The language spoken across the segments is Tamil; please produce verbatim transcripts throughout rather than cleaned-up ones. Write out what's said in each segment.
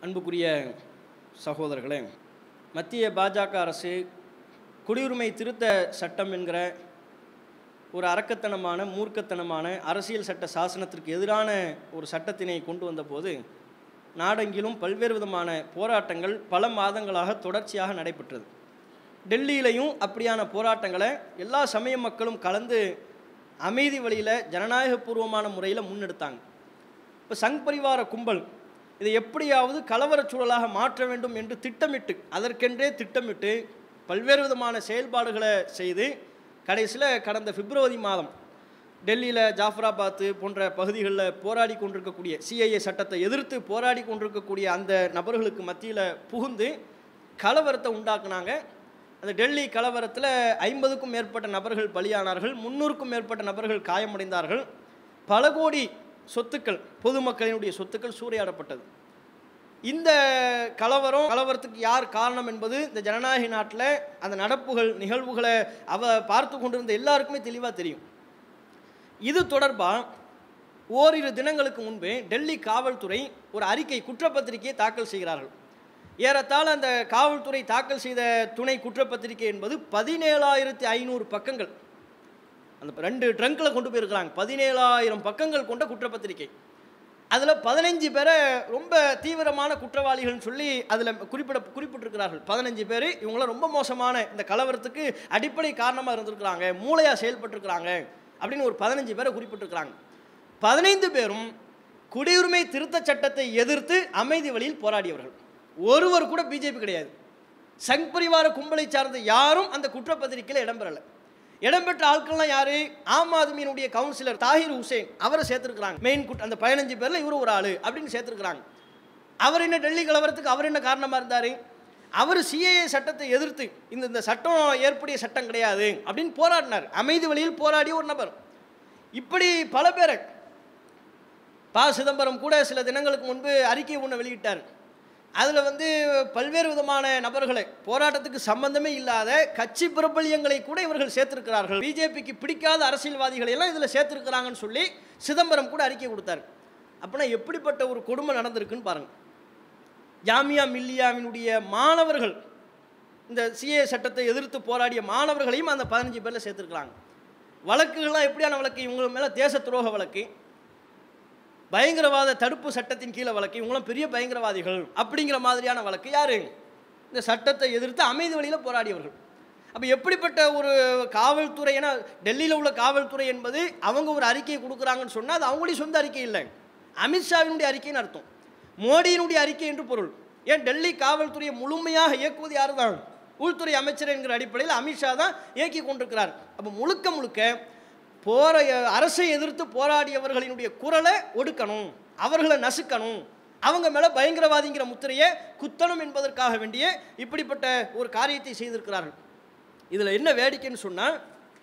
அன்புக்குரிய சகோதரர்களே, மத்திய பாஜக அரசு குடியுரிமை திருத்த சட்டம் என்கிற ஒரு அரக்கத்தனமான மூர்க்கத்தனமான அரசியல் சட்ட சாசனத்திற்கு எதிரான ஒரு சட்டத்தினை கொண்டு வந்தபோது நாடெங்கிலும் பல்வேறு விதமான போராட்டங்கள் பல மாதங்களாக தொடர்ச்சியாக நடைபெற்றது. டெல்லியிலையும் அப்படியான போராட்டங்களை எல்லா சமய மக்களும் கலந்து அமைதி வழியில் ஜனநாயகபூர்வமான முறையில் முன்னெடுத்தாங்க. இப்போ சங் பரிவார கும்பல் இதை எப்படியாவது கலவரச் சூழலாக மாற்ற வேண்டும் என்று திட்டமிட்டு அதற்கென்றே திட்டமிட்டு பல்வேறு விதமான செயல்பாடுகளை செய்து கடைசியில் கடந்த பிப்ரவரி மாதம் டெல்லியில் ஜாஃபராபாத் போன்ற பகுதிகளில் போராடி கொண்டிருக்கக்கூடிய சிஏஏ சட்டத்தை எதிர்த்து போராடி கொண்டிருக்கக்கூடிய அந்த நபர்களுக்கு மத்தியில் புகுந்து கலவரத்தை உண்டாக்குனாங்க. அந்த டெல்லி கலவரத்தில் ஐம்பதுக்கும் மேற்பட்ட நபர்கள் பலியானார்கள், முன்னூறுக்கும் மேற்பட்ட நபர்கள் காயமடைந்தார்கள். பல கோடி சொத்துக்கள், பொதுமக்களினுடைய சொத்துக்கள் சூறையாடப்பட்டது. இந்த கலவரம் கலவரத்துக்கு யார் காரணம் என்பது இந்த ஜனநாயக நாட்டில் அந்த நடப்புகள் நிகழ்வுகளை அவ பார்த்து கொண்டிருந்த எல்லாருக்குமே தெளிவாக தெரியும். இது தொடர்பாக ஓரிரு தினங்களுக்கு முன்பே டெல்லி காவல்துறை ஒரு அறிக்கை குற்றப்பத்திரிகையை தாக்கல் செய்கிறார்கள். ஏறத்தாழ அந்த காவல்துறை தாக்கல் செய்த துணை குற்றப்பத்திரிகை என்பது பதினேழாயிரத்தி ஐநூறு பக்கங்கள். அந்த ரெண்டு ட்ரங்கில் கொண்டு போயிருக்கிறாங்க. பதினேழாயிரம் பக்கங்கள் கொண்ட குற்றப்பத்திரிகை. அதில் பதினஞ்சு பேரை ரொம்ப தீவிரமான குற்றவாளிகள்னு சொல்லி அதில் குறிப்பிட குறிப்பிட்டிருக்கிறார்கள். பதினஞ்சு பேர் இவங்களாம் ரொம்ப மோசமான இந்த கலவரத்துக்கு அடிப்படை காரணமாக இருந்திருக்கிறாங்க, மூளையாக செயல்பட்டுருக்கிறாங்க அப்படின்னு ஒரு பதினஞ்சு பேரை குறிப்பிட்டிருக்கிறாங்க. பதினைந்து பேரும் குடியுரிமை திருத்த சட்டத்தை எதிர்த்து அமைதி வழியில் போராடியவர்கள். ஒருவர் கூட பிஜேபி கிடையாது. சங் பரிவார கும்பலை சார்ந்த யாரும் அந்த குற்றப்பத்திரிகையில் இடம்பெறலை. இடம்பெற்ற ஆட்கள்லாம் யாரு? ஆம் ஆத்மியினுடைய கவுன்சிலர் தாஹிர் ஹுசைன், அவரை சேர்த்துருக்குறாங்க. மெயின் குட் அந்த பதினஞ்சு பேரில் இவரு ஒரு ஆள் அப்படின்னு சேர்த்துருக்குறாங்க. அவர் என்ன டெல்லி கலவரத்துக்கு அவர் என்ன காரணமாக இருந்தார்? அவர் சிஏஏ சட்டத்தை எதிர்த்து இந்த இந்த சட்டம் ஏற்புடைய சட்டம் கிடையாது அப்படின்னு போராடினார். அமைதி வழியில் போராடிய ஒரு நபர். இப்படி பல பேரை ப சிதம்பரம் கூட சில தினங்களுக்கு முன்பு அறிக்கை ஒன்று வெளியிட்டார். அதில் வந்து பல்வேறு விதமான நபர்களை போராட்டத்துக்கு சம்பந்தமே இல்லாத கட்சி பிரபல்யங்களை கூட இவர்கள் சேர்த்திருக்கிறார்கள். பிஜேபிக்கு பிடிக்காத அரசியல்வாதிகளை எல்லாம் இதில் சேர்த்திருக்கிறாங்கன்னு சொல்லி சிதம்பரம் கூட அறிக்கை கொடுத்தார். அப்படின்னா எப்படிப்பட்ட ஒரு கொடுமை நடந்திருக்குன்னு பாருங்கள். ஜாமியா மில்லியாவினுடைய மாணவர்கள், இந்த சிஏ சட்டத்தை எதிர்த்து போராடிய மாணவர்களையும் அந்த பதினஞ்சு பேரில் சேர்த்துருக்குறாங்க. வழக்குகள்லாம் எப்படியான வழக்கு? இவங்க மேலே தேச துரோக வழக்கு, பயங்கரவாத தடுப்பு சட்டத்தின் கீழே வழக்கு, இவங்களும் பெரிய பயங்கரவாதிகள் அப்படிங்கிற மாதிரியான வழக்கு. யாரு? இந்த சட்டத்தை எதிர்த்து அமைதி வழியில் போராடியவர்கள். அப்போ எப்படிப்பட்ட ஒரு காவல்துறை? ஏன்னா டெல்லியில் உள்ள காவல்துறை என்பது அவங்க ஒரு அறிக்கையை கொடுக்குறாங்கன்னு சொன்னால் அது அவங்களுடைய சொந்த அறிக்கை இல்லை, அமித்ஷாவினுடைய அறிக்கைன்னு அர்த்தம், மோடியினுடைய அறிக்கை என்று பொருள். ஏன் டெல்லி காவல்துறையை முழுமையாக இயக்குவது யார் தான்? உள்துறை அமைச்சர் என்கிற அடிப்படையில் அமித்ஷா தான் இயக்கி கொண்டிருக்கிறார். அப்போ முழுக்க முழுக்க போர அரசை எதிர்த்து போராடியவர்களினுடைய குரலை ஒடுக்கணும், அவர்களை நசுக்கணும், அவங்க மேலே பயங்கரவாதிங்கிற முத்திரையை குத்தணும் என்பதற்காக வேண்டிய இப்படிப்பட்ட ஒரு காரியத்தை செய்திருக்கிறார்கள். இதில் என்ன வேடிக்கைன்னு சொன்னால்,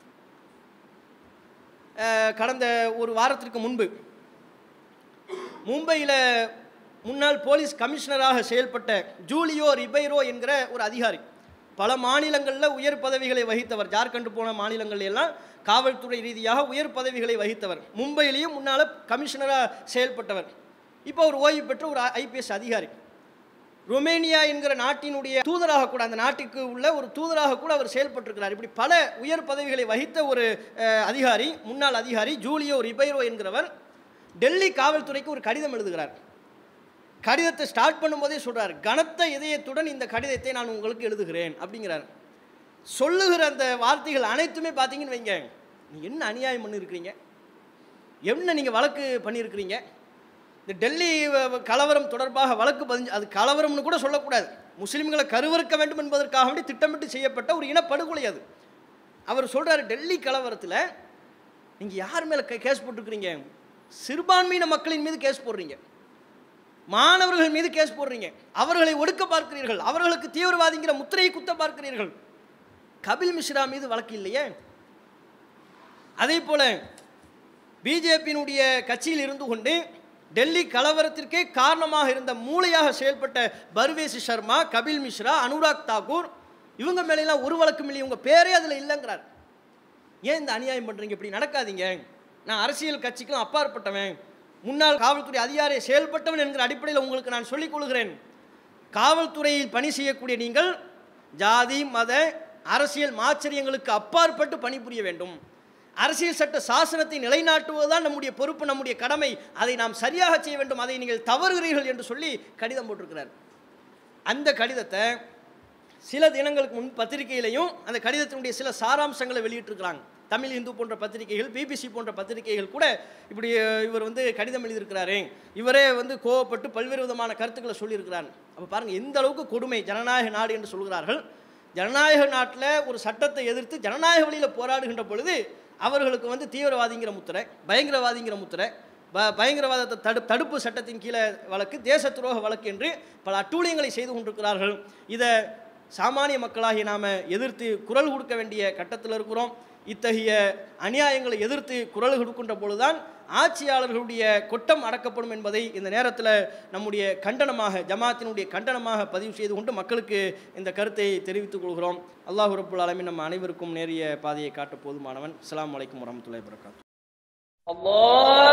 கடந்த ஒரு வாரத்திற்கு முன்பு மும்பையில் முன்னாள் போலீஸ் கமிஷனராக செயல்பட்ட ஜூலியோ ரிபைரோ என்கிற ஒரு அதிகாரி, பல மாநிலங்களில் உயர் பதவிகளை வகித்தவர், ஜார்க்கண்ட் போன மாநிலங்கள் எல்லாம் காவல்துறை ரீதியாக உயர் பதவிகளை வகித்தவர், மும்பையிலேயும் முன்னால் கமிஷனராக செயல்பட்டவர். இப்போ ஒரு ஓய்வு பெற்ற ஒரு ஐபிஎஸ் அதிகாரி. ரொமேனியா என்கிற நாட்டினுடைய தூதராக கூட, அந்த நாட்டுக்கு உள்ள ஒரு தூதராக கூட அவர் செயல்பட்டிருக்கிறார். இப்படி பல உயர் பதவிகளை வகித்த ஒரு அதிகாரி, முன்னாள் அதிகாரி ஜூலியோ ரிபைரோ என்கிறவர் டெல்லி காவல்துறைக்கு ஒரு கடிதம் எழுதுகிறார். கடிதத்தை ஸ்டார்ட் பண்ணும்போதே சொல்கிறார், கனத்த இதயத்துடன் இந்த கடிதத்தை நான் உங்களுக்கு எழுதுகிறேன் அப்படிங்கிறார். சொல்லுகிற அந்த வார்த்தைகள் அனைத்துமே பார்த்தீங்கன்னு வைங்க, நீ என்ன அநியாயம் பண்ணியிருக்கிறீங்க, என்ன நீங்கள் வழக்கு பண்ணியிருக்கிறீங்க, இந்த டெல்லி கலவரம் தொடர்பாக வழக்கு பதிஞ்சு, அது கலவரம்னு கூட சொல்லக்கூடாது, முஸ்லீம்களை கருவறுக்க வேண்டும் என்பதற்காக வேண்டி திட்டமிட்டு செய்யப்பட்ட ஒரு இனப்படுகொலை அது. அவர் சொல்கிறார், டெல்லி கலவரத்தில் நீங்கள் யார் மேலே கேஸ் போட்டிருக்கிறீங்க? சிறுபான்மையின மக்களின் மீது கேஸ் போடுறீங்க, மாணவர்கள் மீது கேஸ் போடுறீங்க, அவர்களை ஒடுக்க பார்க்கிறீர்கள், அவர்களுக்கு தீவிரவாதிங்கிற முத்திரையை குத்த பார்க்கிறீர்கள். கபில் மிஸ்ரா மீது வழக்கு இல்லையே. அதே போல பிஜேபியினுடைய கட்சியில் இருந்து கொண்டு டெல்லி கலவரத்திற்கே காரணமாக இருந்த மூளையாக செயல்பட்ட பர்வேசி சர்மா, கபில் மிஸ்ரா, அனுராக் தாக்கூர், இவங்க மேலாம் ஒரு வழக்கும் இல்லை, இவங்க பேரே அதில் இல்லைங்கிறார். ஏன் இந்த அநியாயம் பண்ணுறீங்க? இப்படி நடக்காதீங்க, நான் அரசியல் கட்சிக்கும் அப்பாற்பட்டவன், முன்னாள் காவல்துறை அதிகாரி செயல்பட்டவன் என்கிற அடிப்படையில் உங்களுக்கு நான் சொல்லிக் கொள்கிறேன். காவல்துறையில் பணி செய்யக்கூடிய நீங்கள் ஜாதி மத அரசியல் மாச்சரியங்களுக்கு அப்பாற்பட்டு பணிபுரிய வேண்டும். அரசியல் சட்ட சாசனத்தை நிலைநாட்டுவதுதான் நம்முடைய பொறுப்பு, நம்முடைய கடமை. அதை நாம் சரியாக செய்ய வேண்டும். அதை நீங்கள் தவறுகிறீர்கள் என்று சொல்லி கடிதம் போட்டிருக்கிறார். அந்த கடிதத்தை சில தினங்களுக்கு முன் பத்திரிகையிலையும் அந்த கடிதத்தினுடைய சில சாராம்சங்களை வெளியிட்டிருக்கிறாங்க. தமிழ் இந்து போன்ற பத்திரிகைகள், பிபிசி போன்ற பத்திரிகைகள் கூட இப்படி இவர் வந்து கடிதம் எழுதியிருக்கிறாரு, இவரே வந்து கோவப்பட்டு பல்வேறு விதமான கருத்துக்களை சொல்லியிருக்கிறார். அப்போ பாருங்கள் எந்த அளவுக்கு கொடுமை. ஜனநாயக நாடு என்று சொல்கிறார்கள். ஜனநாயக நாட்டில் ஒரு சட்டத்தை எதிர்த்து ஜனநாயக வழியில் போராடுகின்ற பொழுது அவர்களுக்கு வந்து தீவிரவாதிங்கிற முத்திரை, பயங்கரவாதிங்கிற முத்திரை, ப பயங்கரவாதத்தை தடு தடுப்பு சட்டத்தின் கீழே வழக்கு, தேச துரோக வழக்கு என்று பல அட்டூழியங்களை செய்து கொண்டிருக்கிறார்கள். இதை சாமானிய மக்களாகி நாம் எதிர்த்து குரல் கொடுக்க வேண்டிய கட்டத்தில் இருக்கிறோம். இத்தகைய அநியாயங்களை எதிர்த்து குரல் கொடுக்கின்ற பொழுதுதான் ஆட்சியாளர்களுடைய கொட்டம் அடக்கப்படும் என்பதை இந்த நேரத்தில் நம்முடைய கண்டனமாக, ஜமாத்தினுடைய கண்டனமாக பதிவு செய்து கொண்டு மக்களுக்கு இந்த கருத்தை தெரிவித்துக் கொள்கிறோம். அல்லாஹ் ரப்புல் ஆலமீன் நம்ம அனைவருக்கும் நேரிய பாதையை காட்ட போதுமானவன். அஸ்ஸலாமு அலைக்கும் வரஹ்மத்துல்லாஹி வபரகாத்துஹு. அல்லாஹ்